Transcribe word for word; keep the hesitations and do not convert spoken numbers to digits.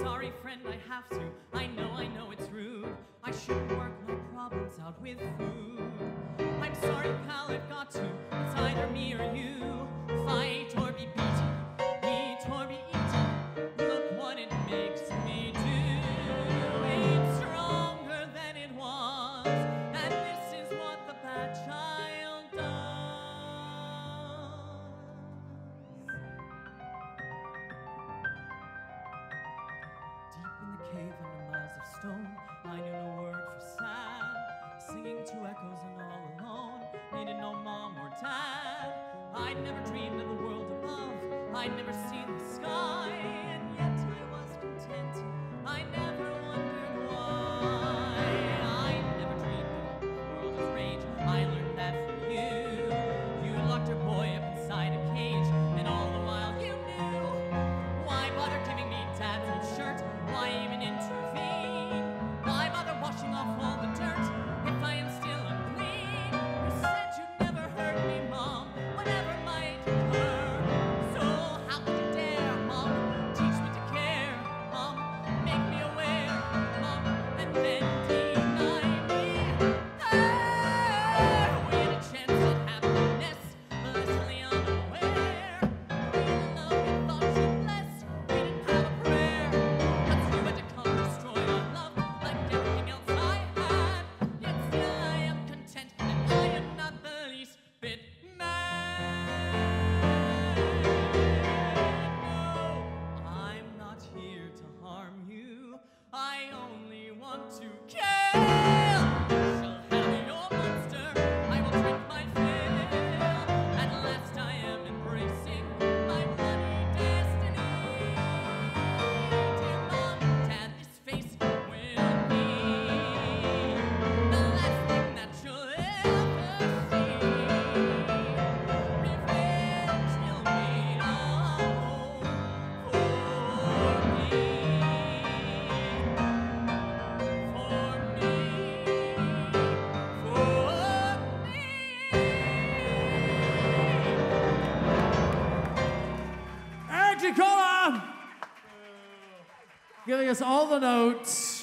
sorry, friend, I have to. I know, I know it's rude. I shouldn't work my problems out with food. I'm sorry, pal, I've got to. It's either me or you. Fight or be beaten. Eat or be eaten. Look what it makes me do. It's stronger than it was. And this is what the bad child does. Deep in the cave under miles of stone, I knew no word for sad. Singing to echoes and all alone. Needed no mom or dad. I'd never dreamed of the world above. I'd never seen the sky. And yet I was content. I never wondered why. I never dreamed of the world as rage. I learned that from you. You locked your boy up inside a cage. And all the while you knew. Why bother giving me dad's old shirt? Why even intervene? Why bother washing off all the dirt if I am still unclean? You said you'd never hurt me, Mom, whatever might occur. So how could you dare, Mom, teach me to care, Mom, make me aware, Mom, and then deny me? There, we had a chance at happiness, blissfully unaware. Real love we thought you blessed, we didn't have a prayer. But you had to come destroy our love like everything else I had. Yet still I am content, and I am not the least bit mad. No, I'm not here to harm you. I only want to kill. Shall have your monster. I will drink my fill. At last I am embracing my bloody destiny. Dear Mom, Dad, this face will be the last thing that you'll ever see. Revenge will be a home for me. For me. For me. Giancola! Giving us all the notes.